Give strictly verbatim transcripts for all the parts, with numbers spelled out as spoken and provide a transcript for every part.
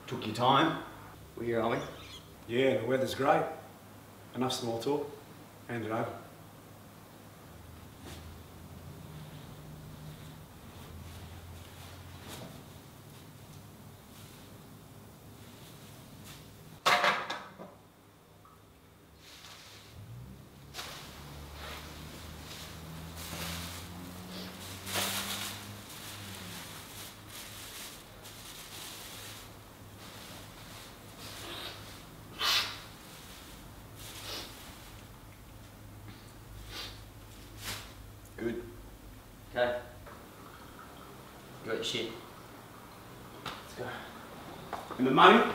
Took your time. We're here, aren't we? Yeah, the weather's great. Enough small talk. Hand it over. Good. Okay. You got your shit. Let's go. And the money?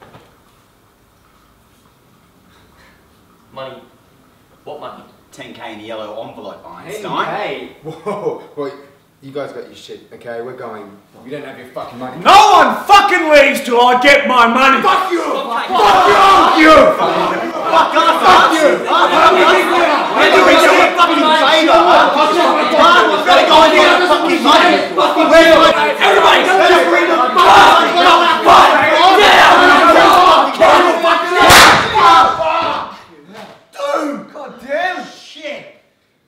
Money? What money? ten K in a yellow envelope, Einstein. ten K? Whoa, wait, you guys got your shit, okay? We're going. You don't have your fucking money. No one fucking leaves till I get my money! Fuck you! Fuck Fuck you! Fuck you! Fuck you! We're doing you a fucking favour! We've got to go and get our fucking money! Everybody, just bring the fuck down! Dude! God damn! Shit!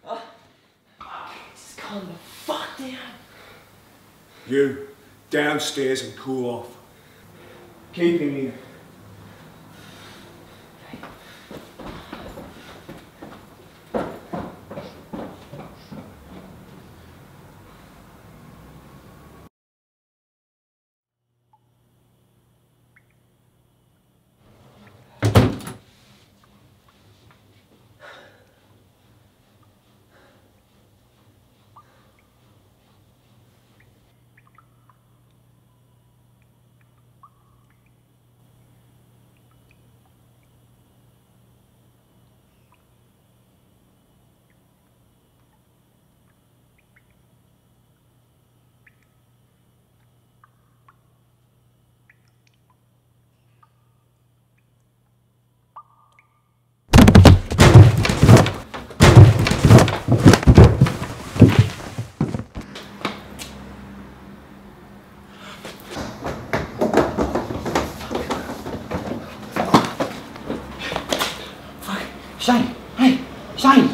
Just calm the fuck down. You, downstairs and cool off. Keep him here. Shane! Hey! Shane!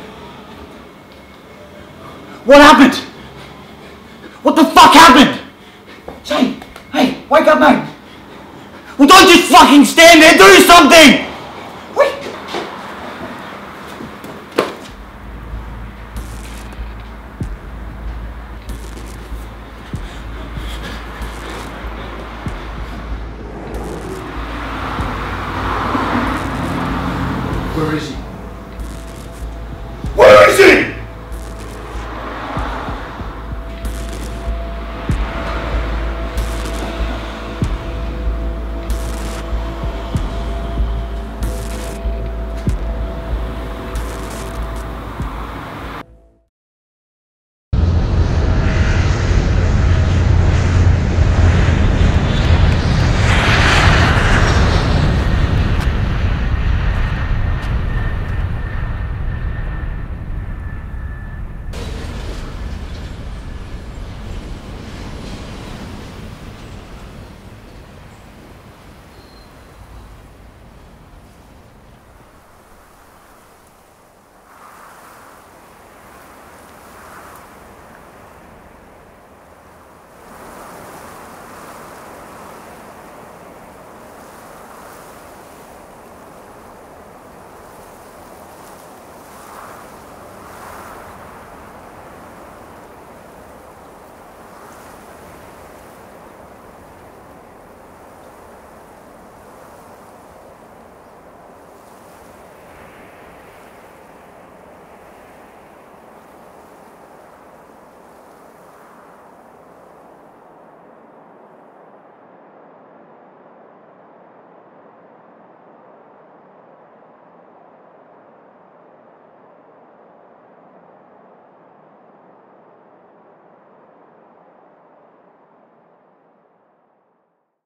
What happened? What the fuck happened? Shane! Hey! Wake up, mate! Well, don't just fucking stand there! Do something!